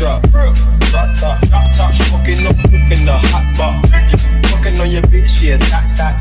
drop. Drop top, fucking up, cooking the hot bar. Fucking on your bitch, yeah, that.